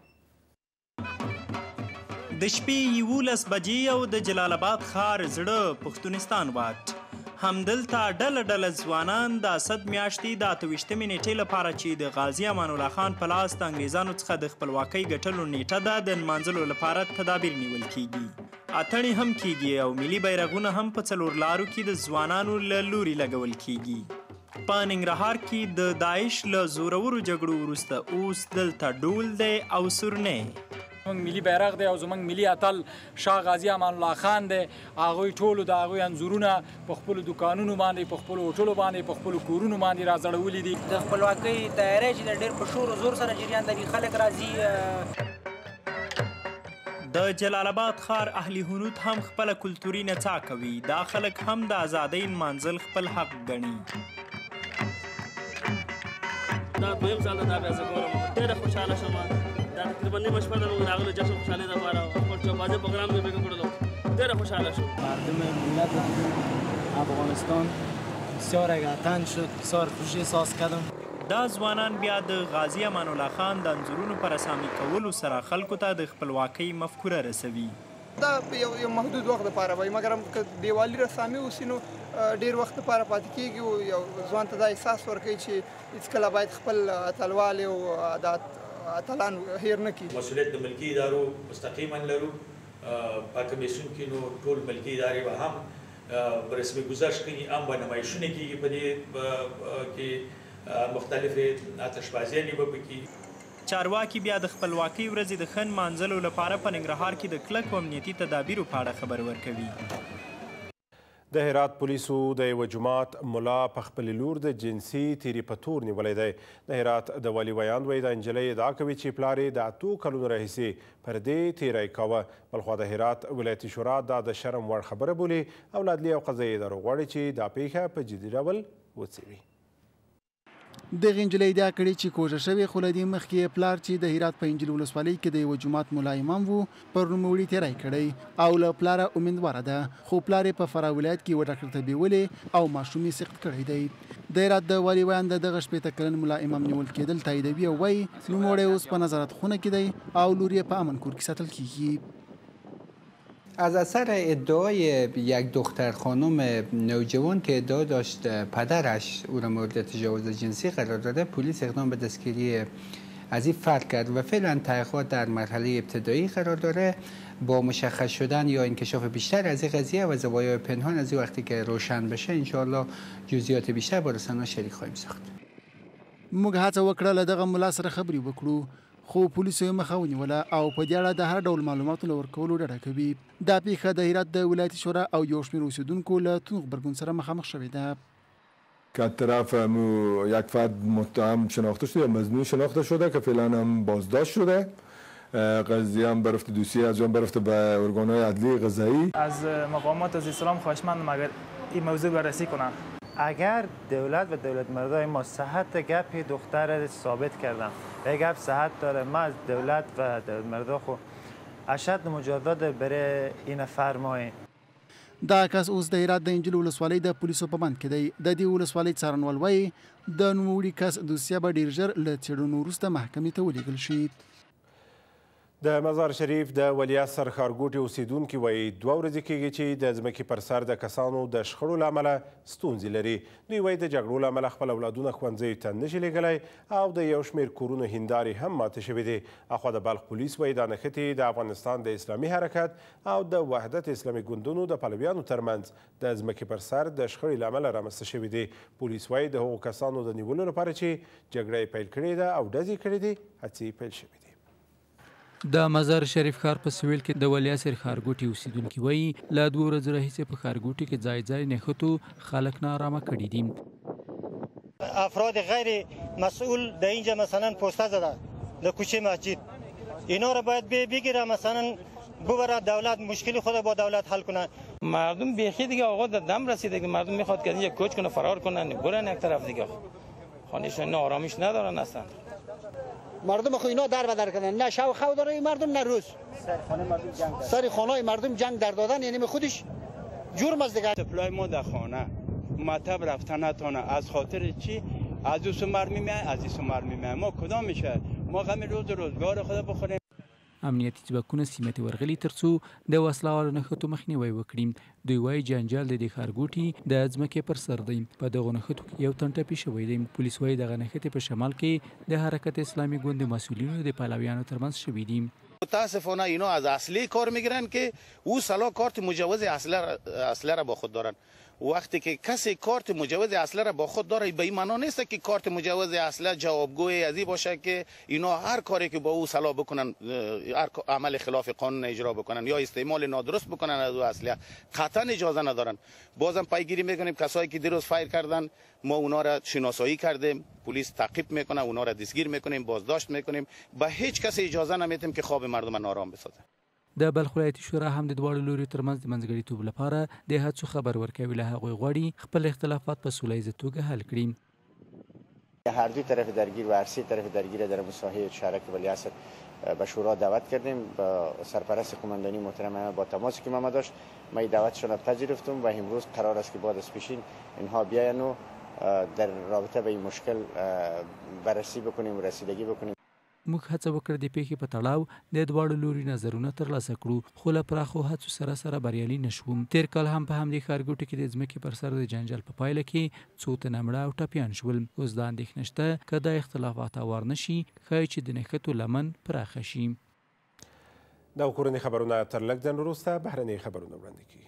د شپې یولس بجې او د جلال آباد ښار زړه پښتونستان واټ همدلته ډله ډله ځوانان د اسد میاشتې د اته ویشتمې نیټې لپاره چې د غازي امان الله خان په لاس د انګریزانو څخه د خپلواکۍ ګټلو نیټه ده د نمانځلو لپاره تدابیر نیول کیږي. اتڼې هم کیږي او ملي بیرغونه هم په څلور لارو کې د ځوانانو له لوري لګول کیږي. په ننګرهار کې د داعش له زورورو جګړو وروسته اوس دلته ډول دی او سورنۍ. زمونږ ملي بیرغ دی او زمونږ ملي اتل شاه غازي امان الله خان دی. هغوی ټولو د هغوی انځورونه په خپلو دوکانونو باندې په خپلو هوټلو باندې په خپلو کورونو باندې راځړولي دي. د خپلواکۍ تیاری چې د ډېر په شور و زور سره جریان لري خلک راځي. د جلال آباد ښار اهل هنود هم خپله کلتوري نڅا کوي. دا خلک هم د ازادۍ نمانځل خپل حق ګڼي. دا دویم ځل دا بیا زه ګورم ډېره خوشحاله شوم. دا تقریبا نیمه شپه ده موږ راغلو جشن خوشحالۍ دپاره خپل چوپازي پروګرام مې بیګه کړلو ډېره خوشحاله شوم. مردم ملت افغانستان بسیار اگرتن شد بسیار خوشی احساس کردم. دا ځوانان بیا د غازي امان الله خان د انځورونو په رسامي کولو سره خلکو ته د خپلواکۍ مفکوره رسوي. دا یو محدود وخت لپاره وایي مګر که دیوالي رسامي وسي نو ډېر وخت لپاره پاتې کېږي او یو ځوان ته دا احساس ورکوي چې هېڅکله باید خپل اتلوالې او د اتلان هیر نه کړي. مسؤلیت د ملکي ادارو مستقیما لرو. په کمیسیون کې نو ټول ملکي ادارې به هم په رسمي گزارش کوي هم به نمایشونه کېږي په دې کې مختلفې آتشبازیانې به پکې. چارواکي بیا د خپلواکۍ ورځې د ښه نمانځلو لپاره په ننګرهار کې د کلکو امنیتي تدابیرو په اړه خبر ورکوي. د هرات پولیسو د یوه جومات ملا په خپلې لور د جنسي تیري په تور نیولی دی. د هرات د والي ویاند وایي د نجلۍ ادعا کوي چې پلار یې د اتو کلونو راهیسې پر دې تیری کوه. بلخوا د هرات ولایتي شورا دا د شرم وړ خبره بولي او له عدلي او قضایي ادارو غواړي چې دا پیښه په جدي ډول وڅېړي. دغه نجلۍ ادعا کړې چې کوژه شوې خو له دې مخکې پلار چې د هرات په انجیل ولسوالۍ کې د یوه جومات ملا امام و پر نوموړي تیری کړی او له پلاره امیندواره ده خو پلار یې په فراه ولایت کې یوه ډاکټر ته بیولې او ماشوم یې سقط کړی دی. د هرات د والي ویاند دغه شپېته کلن ملا امام نیول کېدل تاییدوي او وایي نوموړی اوس په نظارت خونه کې دی او لور یې په امن کور کې ساتل کیږي. از اثر ادعای یک دختر خانم نوجوان که ادعا داشت پدرش او را مورد تجاوز جنسی قرار داده پلیس اقدام به دستگیری از این فرد کرد و فعلا تحقیقات در مرحله ابتدایی قرار داره. با مشخص شدن یا انکشاف بیشتر از این قضیه و زوایای پنهان از این وقتی که روشن بشه انشاءالله جزئیات بیشتر با رسانه‌ها شریک خواهیم ساخت. موږ هڅه وکړه له دغه ملا سره خبرې وکړو خو پولیسو یې مخه ونیوله او په دې اړه د هر ډول معلوماتو له ورکولو ډډه کوي. دا پیښه د هرات د ولایتي شورا او یو شمېر اوسېدونکو له تون غبرګون سره مخامخ شوې ده. که از طرف یک فرد متهم شناخته شده یا مظنون شناخته شده که فعلا هم بازداشت شده قضیه هم برفته دوسیه از جان برفته به ارگانهای عدلی قضایی. از مقامات از اسلام خواهشمندم اگر این موضوع بررسی کنن. اگر دولت و دولت مردای ما صحت گپ دختر ثابت کردن و گپ صحت داره، ما از دولت و دولت مردا خو اشد مجازات برای این فرمایي. دا کس اوس د هرات د انجیل ولسوالۍ د پولیسو په بند کې دی. د دې ولسوالۍ څارنوال وایي د نوموړي کس دوسیه به ډېر ژر له څېړنو وروسته محکمې ته ولیږل شي. د مزار شریف د ولیعصر ښارګوټي اوسیدونکي وایي دوه ورځې کېږي چې د ځمکې پر سر د کسانو د شخړو له امله ستونزې لري. دوی وایي د جګړو له امله خپل اولادونه ښوونځیو ته نشي لیږلی او د یو شمېر کورونو هندارې هم ماتې شوې دي. اخوا د بلخ پولیس وایي دا نښتې د افغانستان د اسلامي حرکت او د وحدت اسلامي ګوندونو د پلویانو ترمنځ د ځمکې پر سر د شخړې له امله رامنځته شوي دي. پولیس وایي د هغو کسانو د نیولو لپاره چې جګړه یې پیل کړې ده او ډزې کړې دي هڅې پیل شوي دي. د مزار شریف ښار په سویل کې د ولیعصر ښارګوټي اوسیدونکي وایي له دوه ورځو راهیسې په ښارګوټي کې ځای ځای نښتو خلک نارامه کړي دي. افراد غیر مسئول در اینجا مثلا پوسته زده در کوچه مسجد، اینا را باید بگیره مثلا ببره دولت مشکل خود با دولت حل کنه. مردم بیخی دیگه آقا در دم رسیده که مردم میخواد که اینجا کوچ کنه فرار کنن برن یک طرف دیگه خانهشون آرامش ندارن اصلا. مردم خو اینا در بدر کردن، نه شب خو داره این مردم نه روز. سر خانه مردم جنگ در دادن، یعنی خودش جرم است دیگه. سپلای ما در خانه مطب رفتن نتونه از خاطر چی؟ از او سمر میمیه از این سمر میمیه ما کدام میشه؟ ما غم روز روزگار خدا بخوریم. امنیتي ځواکونه سیمې ته ورغلي ترڅو د وسلوالو نښتو مخنیوی وکړي. دوی وایي جنجال د دې ښارګوټي د ځمکې پر سر دی. په دغو نښتو کې یو تن ټپي شوی دی. پولیس وایي دغه نښتې په شمال کې د حرکت اسلامي ګوند د مسؤلینو د پلویانو ترمنځ شوي دي. متاسفانه اینا از اصلی کار میگیرن که او سلا کارت مجوز اصله را با خود دارن. وقتی که کسی کارت مجوز اصله را با خود داره به این معنا نیست که کارت مجوز اصله جوابگوی ازی باشه که اینا هر کاری که با او سلا بکنن، هر عمل خلاف قانون اجرا بکنن یا استعمال نادرست بکنن از او اصله قطعا اجازه ندارن. بازم پیگیری میکنیم کسایی که دیروز فایر کردن ما اونا را شناسایی کردیم، پلیس تعقیب میکنه اونا را دستگیر میکنیم، بازداشت میکنیم. به هیچ کس اجازه نمیدیم که خواب مردم نارام بسازه. د بلخ ولایتي شورا هم د دواړو لوري ترمنځ د منځګړیتوب لپاره د هڅو خبر ورکوي. له هغوی غواړي خپل اختلافات په سوله ییزه توګه حل کړي. هر دو طرف درگیر و هر سه طرف درگیر در مساحه شهرک ولیعصر به شورا دعوت کردیم. با سرپرست قماندانی محترم با تماسی که ما داشت ما دعوتشون را پذیرفتم و امروز قرار است که بعد از پیشین اینها بیاین و در رابطه با این مشکل بررسی بکنیم و رسیدگی بکنیم. موږ هڅه وکړه د پیښې په تړاو د دواړو لوري نظرونه ترلاسه کړو خو له پراخو هڅو سره سره بریالي نشوم. تیر کال هم په همدې ښارګوټي کې د ځمکې پر سر د جنجال په پایله کې څو تنه مړه او ټپیان شول. اوس دا اندېښنه شته که دا اختلافات هوار نه شي ښایي چې د نښتو لمن پراخه شي. دا کورني خبرونه تر لږ ځنډ وروسته بهرني خبرونه وړاندې کیږي.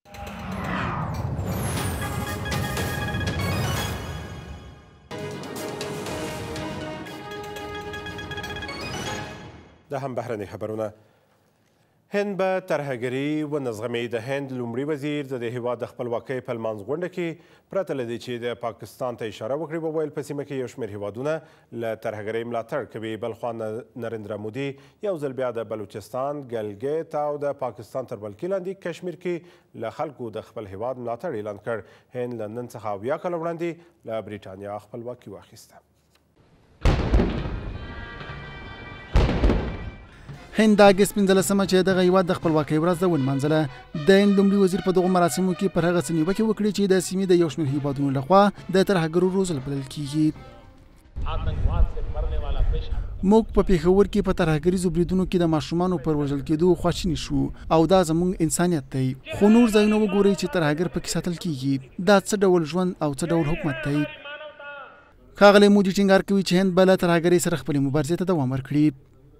دا هم بهرني خبرونه. هند به ترهګري ونزغمي. د هند لومړي وزیر د هیواد د خپلواکۍ په لمانځ غونډه کې پرته له دې چې د پاکستان ته اشاره وکړي وویل په سیمه کې یو شمېر هیوادونه له ترهګرۍ ملاتړ کوي. بلخوا نریندرا مودي یو ځل بیا د بلوچستان، ګلګیت او د پاکستان تر ولکې لاندې کشمیر کې له خلکو د خپل هیواد ملاتړ اعلان کړ. هند له نن څخه اویا کاله وړاندې له برېټانیا خپلواکي واخیسته. هند د اګست پنځلسمه چې دغه هیواد د خپلواکۍ ورځ ده ونمانځله. د هند لومړي وزیر په دغو مراسمو کې پر هغه څه نیوکې وکړې چې د سیمې د یو شمېر هیوادونو لخوا د ترهګرو روزل بلل کیږي. موږ په پېښور کې په ترهګریزو بریدونو کې د ماشومانو پر وژل کېدو خواشیني شو او دا زموږ انسانیت دی. خو نور ځایونه وګورئ چې ترهګر پکې ساتل کیږي. دا څه ډول ژوند او څه ډول حکومت دی؟ ښاغلی مودي ټینګار کوي چې هند به له ترهګرۍ سره خپلې مبارزې ته دوام ورکړي.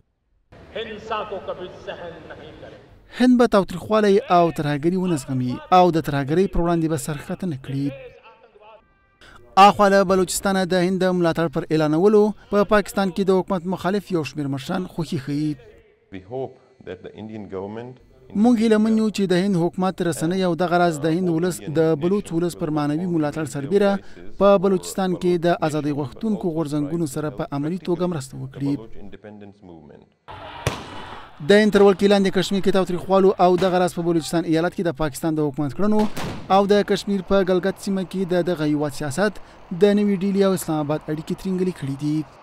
هند به تاوتریخوالی او ترهګري ونه زغمي او د ترهګرۍ پر وړاندې به سر ښکته نه کړي. اخوا له بلوچستانه د هند ملاتړ پر اعلانولو په پاکستان کې د حکومت مخالف یو شمېر مشران خوښي ښیي. مونږ هیله یو چې د هند حکومت رسنۍ او دغه راز د هند ولس د بلوچ ولس پر معنوي ملاتړ سربیره په بلوچستان کې د ازادۍ غوښتونکو غورځنګونو سره په عملي توګه مرسته وکړي. د هند تر ولکې لاندې کشمیر کې تاوتریخوالو او دغه راز په بلوچستان ایالت کې د پاکستان د حکومت کړنو او د کشمیر په ګلګت سیمه کې د دغه هیواد سیاست د نوي ډیلي او اسلام آباد اړیکې ترینګلې کړي دي.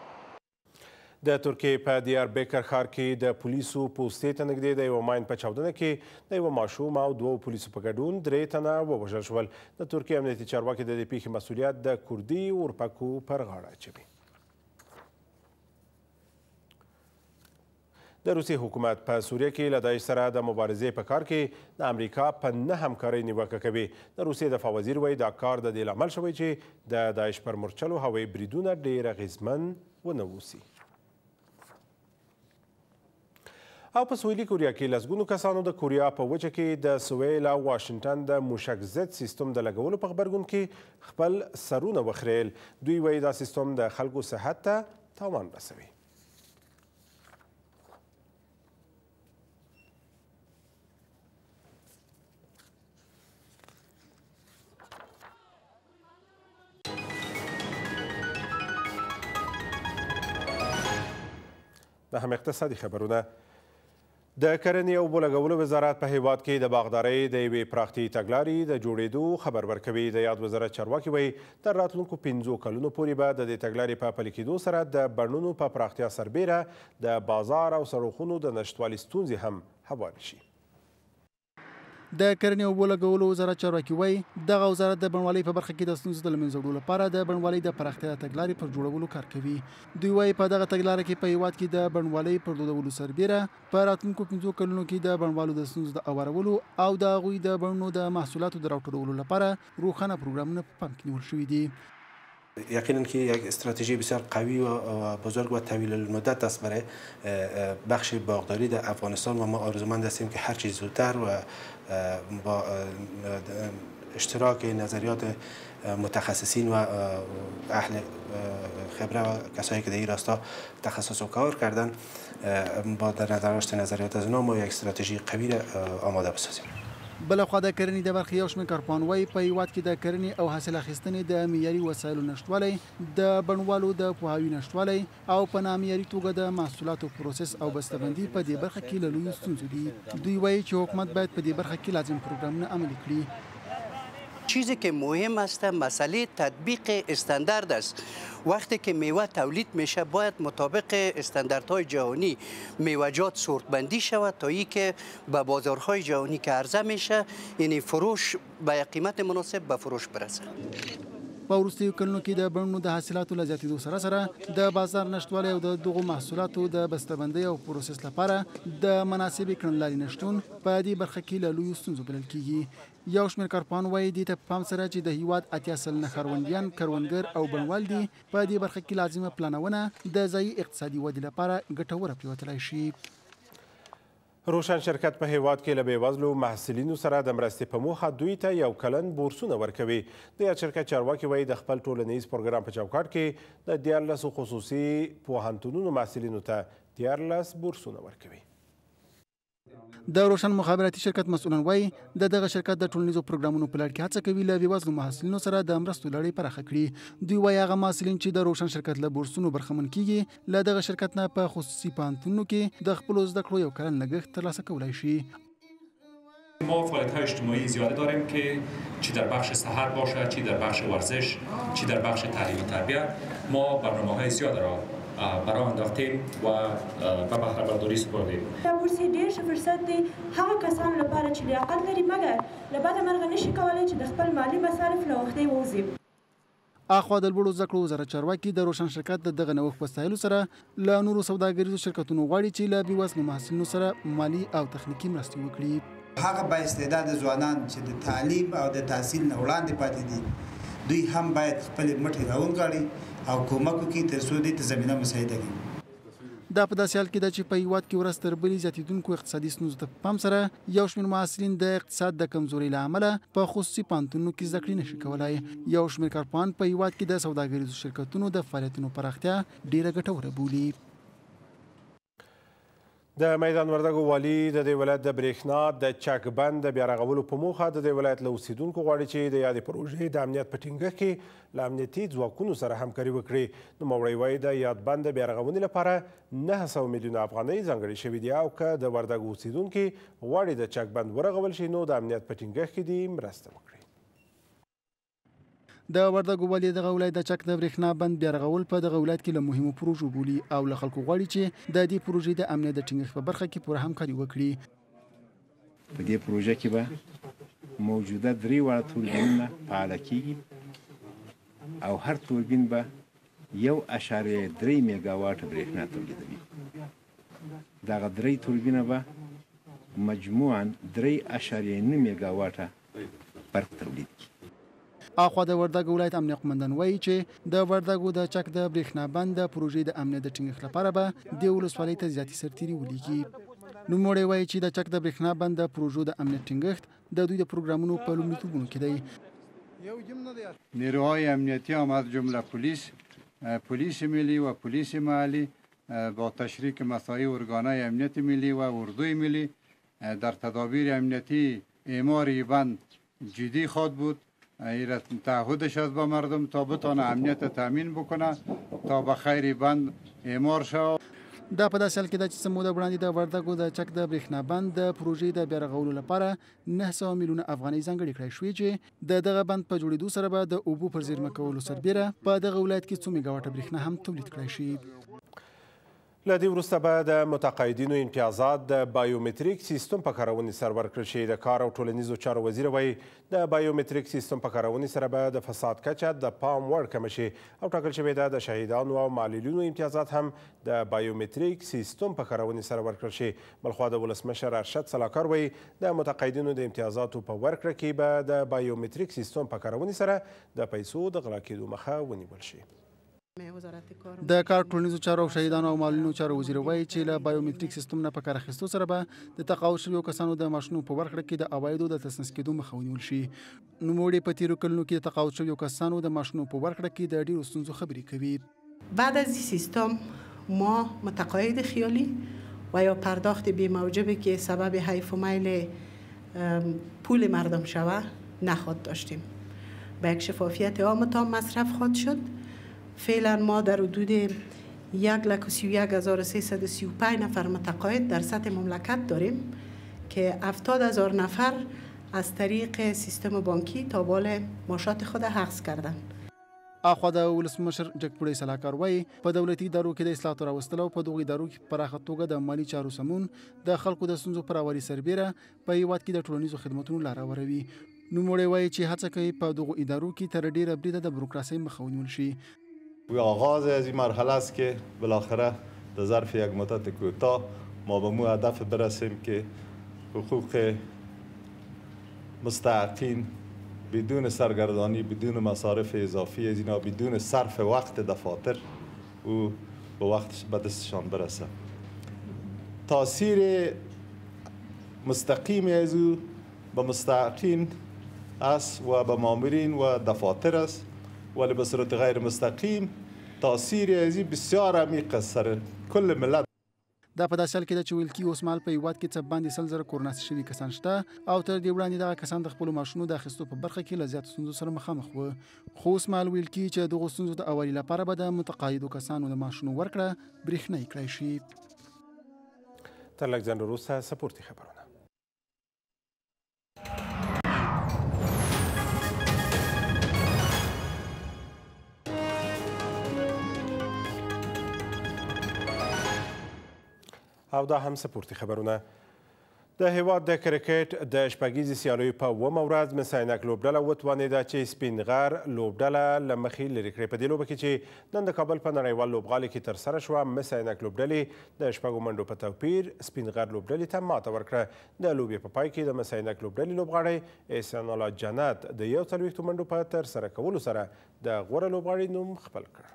د ترکیې په دیار بیکر ښار کې د پولیسو پوستې ته نږدې د یوه ماین په چاودنه کې د یوه ماشوم او دوو پولیسو په ګډون درې تنه ووژل شول. د ترکیې امنیتي چارواکي د دې پیښې مسؤلیت د کردي اورپکو پر غاړه اچوي. د روسیې حکومت په سوریه کې له داعش سره د مبارزې په کار کې د امریکا په نه همکارۍ نیوکه کوي. د روسیې دفاع وزیر وایي دا کار د دې لامل شوی چې د داعش پر مورچلو هوایي بریدونه ډېر اغېزمن ونه اوسي. او په سویلي کوریا کې لسګونو کسانو د کوریا په وچه کې د سویل او واشنګټن د موشک ضد سیستم د لګولو په غبرګون کې خپل سرونه وخریل. دوی وایي دا سیستم د خلکو صحت ته تاوان رسوي. د هم اقتصادي خبرونه. د کرنې او اوبو لګولو وزارت په هیواد کې د باغدارۍ د یوې پراختیایي تګلارې د جوړېدو خبر ورکوي. د یاد وزارت چارواکي وایي تر راتلونکو پنځو کلونو پورې به د دې تګلارې په پلي کېدو سره د بڼونو په پراختیا سربیره د بازار او سړکونو د نشتوالي ستونزې هم هوارې شي. د کرنې او اوبو لګولو وزارت چارواکي وایي دغه وزارت د بڼوالۍ په برخه کې د ستونزو د له منځه وړلو لپاره د بڼوالۍ د پراختیا تګلارې پر جوړولو کار کوي. دوی وایي په دغه تګلاره کې په هیواد کې د بڼوالۍ پر دودولو سربیره په راتلونکو پنځو کلونو کې د بڼوالو د ستونزو د هوارولو او د هغوی د بڼونو د محصولاتو د راټولولو لپاره روښانه پروګرامونه په پام کې نیول شوي دي. یقینا که یک استراتژی بسیار قوی و بزرگ و طویل المدت است برای بخش باغداری در افغانستان و ما آرزومند هستیم که هر چیز زودتر و با اشتراک نظریات متخصصین و اهل خبره و کسایی که در این راستا تخصص و کار کردن با در نظر داشت نظریات از اونا ما یک استراتژی قوی آماده بسازیم. بلخوا د کرنې د برخې یو شمېر کارپوهان په هیواد کې د کرنې او حاصل اخیستنې د معیاري وسایلو نشتوالی، د بڼوالو د پوهاوي نشتوالی او په نامعیاري توګه د محصولاتو پروسس او بسته‌بندي په دې برخه کې له لویو ستونزو دي. دوی وایي چې حکومت باید په دې برخه کې لازم پروګرامونه عملي کړي. چیزی که مهم است مسئله تطبیق استاندارد است. وقتی که میوه تولید میشه باید مطابق استانداردهای جهانی میوه‌جات سورتبندی شود تا ای که به بازارهای جهانی که عرضه میشه یعنی فروش به یک قیمت مناسب به فروش برسه. په وروستیو کلونو کې د بڼونو د حاصلاتو له زیاتېدو سره سره د بازار نشتوالی او د دغو محصولاتو د بسته‌بندۍ او پروسس لپاره د مناسبې کړنلارې نشتون په دې برخه کې له لویو ستونزو بلل کېږي. یو شمېر کارپوهان وایي دې ته په پام سره چې د هیواد اتیا سلنه ښاروندیان کروندګر او بڼوال دي په دې برخه کې لازمه پلانونه د ځایي اقتصادي ودې لپاره ګټوره پریوتلی شي. روشن شرکت په هیواد کې له بېوزلو محصلینو سره د مرستې په موخه دوی ته یو کلن بورسونه ورکوي. د یاد شرکت چارواکي وایي د خپل ټولنیز پروګرام په چوکاټ کې د دیارلسو خصوصي پوهنتونونو محصلینو ته دیارلس بورسونه ورکوي. د روشن مخابراتي شرکت مسؤلان وایي د دغه شرکت د ټولنیزو پروګرامونو په لړ کې هڅه کوي له بېوزلو محصلینو سره د مرستو لړۍ پراخه کړي. دوی وایي هغه محصلین چې د روشن شرکت له بورسونو برخمن کیږي له دغه شرکت نه په خصوصي پوهنتونونو کې د خپلو زده کړو یو کلن لګښت ترلاسه کولی شي. ما فعالیت‌های اجتماعی زیاده داریم که چی در بخش صحت باشه، چی در بخش ورزش، چی در بخش تعلیم و تربیت ما برنامه‌های زیاد را برای انداختیم و به بهره برداری سپردیم. دا بورس ډېر ښه فرصت دی هغه کسانو لپاره چې لیاقت لري مګر له بده مرغه نشي کولی چې د خپل مالي مصارف له وختي ووځي. اخوا د لوړو زده کړو وزارت چارواکي د روشن شرکت د دغه نوښت په ستایلو سره له نورو سوداګریزو شرکتونو غواړي چې له بېوزلو محصلینو سره مالي او تخنیکي مرستې وکړي. هغه با استعداد ځوانان چې د تعلیم او د تحصیل نه وړاندې پاتې دي دوی هم باید خپلې مټې راونغاړي او کومک وکړي تر څو دې ته زمینه مساعده کړي. دا په داسې حال کې ده چې په هیواد کې ورځ تر بلې زیاتېدونکو اقتصادي ستونزو ته په پام سره یو شمېر محصلین د اقتصاد د کمزورۍ له امله په خصوصي پوهنتونونو کې زده کړې نشي کولی. یو شمېر کارپوهان په هیواد کې د سوداګریزو شرکتونو د فعالیتونو پراختیا ډېره ګټوره بولي. د میدان وردګو والي د دې ولایت د برېښنا د چک بند د بیا رغولو په موخه د دې ولایت له اوسېدونکو غواړي چې د یادې پروژې د امنیت په ټینګښت کې له امنیتي ځواکونو سره همکاري وکړي. نوموړی وایي د یاد بند د بیا رغونې لپاره نهه سوه میلیونه افغانۍ ځانګړې شوي دي او که د وردګو اوسېدونکي غواړي د چک بند ورغول شي نو د امنیت په ټینګښت کې دې مرسته وکړي. د وردګو والي دغه ولایت د چک د برېښنا بند بیا رغول په دغه ولایت کې له مهمو پروژو بولي او له خلکو غواړي چې د دې پروژې د امنیت د ټینګښت په برخه کې پوره همکاري وکړي. په دې پروژه کې به موجوده درې واړه توربینونه فعاله کیږي او هر توربین به یو اشاریه درې میګاواټ برېښنا تولیدوي. دغه درې توربینه به مجموعاً درې اشاریه نه میګاواټه برق تولید کړي. اخوا د وردګو ولایت امنیه قومندان وایي چې د وردګو د چک د برېښنا بند د پروژې د امنیت د ټینګښت لپاره به د ولسوالۍ ته زیاتې سرتیري ولیږي. نوموړی وایي چې د چک د برېښنا بند د پروژو د امنیت ټینګښت د دوی د پروګرامونو په لومړیتوبونو کې دی. نیروهای امنیتی هم از جمله پلیس پلیس ملی و پلیس محلی با تشریک مساعی ارگانهای امنیت ملی و اردوی ملی در تدابیر امنیتی اعمار بند جدی خواهد بود. تعهدش از با مردم تا بتونه امنیت تامین بکنه تا به خیر بند اعمار شود. دا په داسې حال کې ده چې څه موده وړاندې د وردګو د چک د برېښنا بند د پروژې د بیا رغولو لپاره نهه سوه میلیونه افغانۍ ځانګړې کړای شوې چې د دغه بند په جوړېدو سره به د اوبو پر زیرمه کولو سربیره په دغه ولایت کې څو میګاواټه برېښنا هم تولید کړای شي. له دې وروسته به د متقاعدینو امتیازات د بایومتریک سیستم په کارونې سره ورکړل شي. د کار او ټولنیزو چارو وزیر وایي د بایومتریک سیستم په کارونې سره به د فساد کچه د پام وړ کمه شي او ټاکل شوې ده د شهیدانو او معلولینو امتیازات هم د بایومتریک سیستم په کارونې سره ورکړل شي. بلخوا د ولسمشر ارشد سلاکار وایي د متقاعدینو د امتیازاتو په ورکړه کې به د بایومتریک سیستم په کارونې سره د پیسو د غلا کېدو مخه ونیول شي. د کار ټولنیزو چارو او شهیدانو او معلولینو چارو وزیر وایي چې له بایومتریک سیستم نه په کار اخیستو سره به د تقاعد شویو کسانو د معاشونو په ورکړه کې د عوایدو د تسنس کېدو مخه ونیول شي. نوموړي په تیرو کلونو کې د تقاعد شویو کسانو د معاشونو په ورکړه کې د ډیرو ستونزو خبرې کوي. بعد از این سیستم ما متقاعد خیالی و یا پرداخت بی‌موجبی که سبب حیف و میل پول مردم شود نخواهد داشتیم. با یک شفافیت عام تام مصرف خواهد شد. فعلا ما در حدود یک لک و سی و یک هزار و سیصد و سی و پنج نفر متقاعد در سطح مملکت داریم که هفتاد هزار نفر از طریق سیستم بانکی تا بال معاشات خود حفظ کردند. اخوا د ولسمشر جګپوړی سلاکار وایي په دولتي ادارو کې د اصلاحاتو راوستلو او په دغو ادارو کې په پراخه توګه د مالي چارو سمون د خلکو د ستونزو پر هواري سربیره په هیواد کې د ټولنیزو خدمتونو لاره هواروي. نوموړی وایي چې هڅه کوي په دغو ادارو کې تر ډیره بریده د بروکراسۍ مخه ونیول شي. آغاز از این مرحله است که بالاخره در ظرف یک مدت کوتاه ما به مو هدف برسیم که حقوق مستحقین بدون سرگردانی، بدون مصارف اضافی از اینا، بدون صرف وقت دفاتر او به وقت به دستشان برسه. تاثیر مستقیم از او به مستحقین است و به مامورین و دفاتر است، ولی به صورت غیر مستقیم تاثیر از این بسیار عمیق است سر کل ملت. دا په داسې حال کې ده چې ویل کېږي اوس مهال په هېواد کې څه باندې سل زره کورناسي شوي کسان شته او تر دې وړاندې دغه کسان د خپلو معاشونو د اخیستو په برخه کې له زیاتو ستونزو سره مخامخ وو. خو اوس مهال ویل کېږي چې دغو ستونزو د هواري لپاره به د متقاعدو کسانو د معاشونو ورکړه برېښنایي کړی شي. تر لږ ځنډ وروسته سپورتي خبرونه. او دا هم سپورتي خبرونه. د هیواد د کرکټ د شپږیزې سیالیو په اوومه ورځ مس عینک لوبډله وتوانېده چې سپین غر لوبډله له مخې لرې کړي. په دې لوبه کې چې نن د کابل په نړیوال لوبغالي کې ترسره شوه، مس عینک لوبډلې د شپږو منډو په توپیر سپین غر لوبډلې ته ماته ورکړه. د لوبې په پای کې د مس عینک لوبډلې لوبغاړی احسان الله جنت د یو څلوېښتو منډو په ترسره کولو سره د غوره لوبغاړي نوم خپل کړ.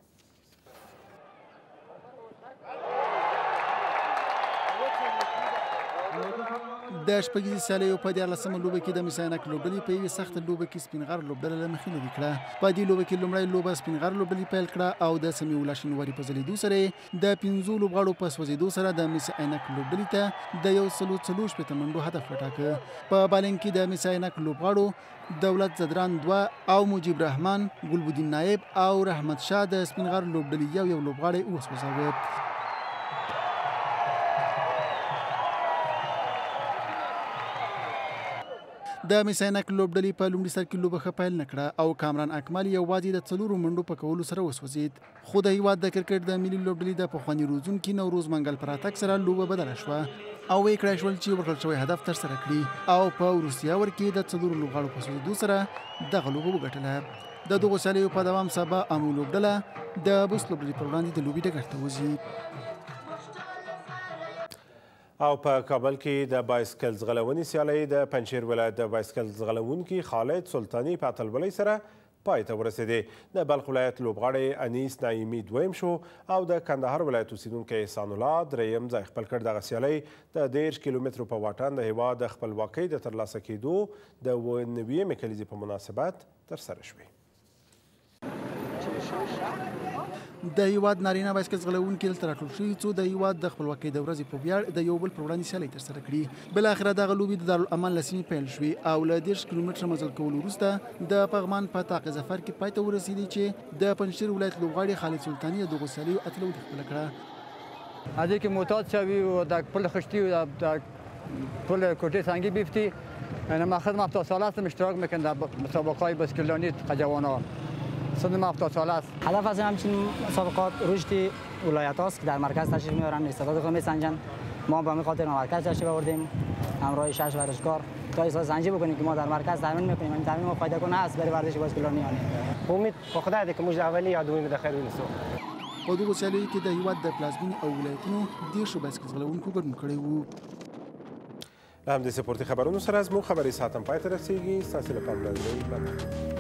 د شپږیزې سیالیو په دیارلسمه لوبه کې د مس عینک لوبډلې په یوې سخته لوبه کې سپین غر لوبډله له مخې لرې کړه. په دې لوبه کې لومړی لوبه سپین غر لوبډلې پیل کړه او د سمیع الله شینواري په ځلېدو سره د پنځو لوبغاړو په سوځېدو سره د مس عینک لوبډلې ته د یو سلو څلور شپېته منډو هدف وټاکه. په بالنګ کې د مس عینک لوبغاړو دولت زدران دوه او مجیب رحمان، ګلبدین نایب او رحمت شاه د سپین غر لوبډلې یو یو لوبغاړی وسوځاوه. د مس عینک لوبډلې په لومړي سر کې لوبه ښه پیل نه کړه او کامران اکمل یوازې د څلورو منډو په کولو سره وسوځېد. خو د هیواد د کرکټ د ملي لوبډلې د پخواني روزونکي نوروز منګل په راتګ سره لوبه بدله شوه او ویې کړای شول چې ورکړل شوی هدف ترسره کړي او په وروستي اور کې د څلورو لوبغاړو په سوځېدو سره دغه لوبه وګټله. د دغو سیالیو په دوام سبا امو لوبډله د بوس لوبډلې پر وړاندې د لوبې ډګر ته وځي. او په کابل کې د بایسکل ځغلونې سیالۍ د پنجشیر ولایت د بایسکل ځغلونکي خالد سلطاني په اتلولۍ سره پای ته ورسېدې. د بلخ ولایت لوبغاړی انیس نایمي دویم شو او د کندهار ولایت اوسیدونکی احسان الله دریم ځای خپل کړ. دغه سیالۍ د دېرش کیلومترو په واټن د هېواد د خپلواکۍ د ترلاسه کېدو د اووه نوېمې کلیزې په مناسبت ترسره شوې. د هیواد نارینه بایسکل ځغلونکي دلته راټول شوي څو د هیواد د خپلواکۍ د ورځې په ویاړ د یو بل پر وړاندې سیالۍ ترسره کړي. بالاخره دغه لوبې د دارالامان له سیمې پیل شوې او له دېرش کیلومتره مزل کولو وروسته د پغمان په طاق ظفر کې پای ته ورسېدې چې د پنجشیر ولایت لوبغاړي خالد سلطاني د دغو سیالیو اتلولي خپله کړه. از اینکه معتاد شوی و در پل خشتی و در پل کوټه سنگی بیفتی. من خودم هفتاد ساله هستم اشتراک میکنم در مسابقات بایسکلرانی جوانان. سنم هفتاد ساله است. هدف از همچین مسابقات رشد ولایت هاست که در مرکز تشریف میارن، استعداد خود میسنجن. ما به همین خاطر مرکز تشریف آوردیم همراه شش ورزشکار تا احساس سنجی بکنیم که ما در مرکز تامین میکنیم. این تامین ما فایده کنه است برای ورزش بایسکلرانی. امید به خدا ده که موږ اولی یا دویم د خیر ونیسو. په دغو سیالیو کې د هیواد د پلازمینې او ولایتونو دېرشو بایسکل ځغلونکو ګډون کړی وو. له همدې سپورتي خبرونو سره زموږ خبري ساعت هم پای ته رسېږي. ستاسې له پاملرنې مننه.